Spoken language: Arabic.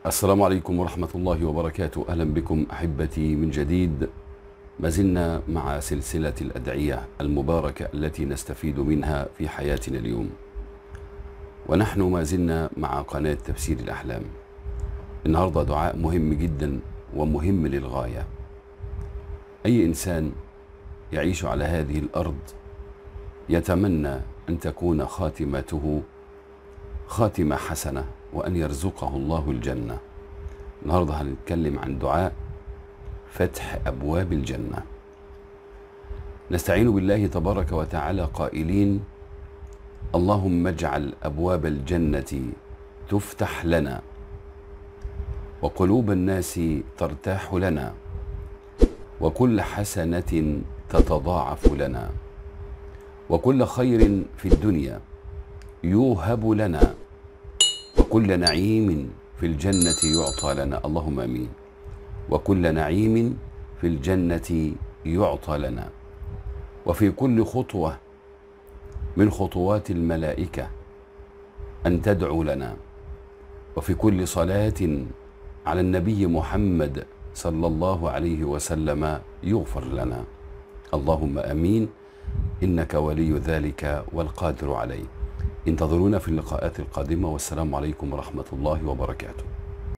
السلام عليكم ورحمة الله وبركاته. أهلا بكم أحبتي من جديد. ما زلنا مع سلسلة الأدعية المباركة التي نستفيد منها في حياتنا اليوم، ونحن ما زلنا مع قناة تفسير الأحلام. النهاردة دعاء مهم جدا ومهم للغاية. أي إنسان يعيش على هذه الأرض يتمنى أن تكون خاتمته خاتمة حسنة وأن يرزقه الله الجنة. النهاردة هنتكلم عن دعاء فتح أبواب الجنة. نستعين بالله تبارك وتعالى قائلين: اللهم اجعل أبواب الجنة تفتح لنا، وقلوب الناس ترتاح لنا، وكل حسنة تتضاعف لنا، وكل خير في الدنيا يوهب لنا، وكل نعيم في الجنة يعطى لنا. اللهم آمين. وكل نعيم في الجنة يعطى لنا، وفي كل خطوة من خطوات الملائكة أن تدعو لنا، وفي كل صلاة على النبي محمد صلى الله عليه وسلم يغفر لنا. اللهم آمين، إنك ولي ذلك والقادر عليه. انتظرونا في اللقاءات القادمة، والسلام عليكم ورحمة الله وبركاته.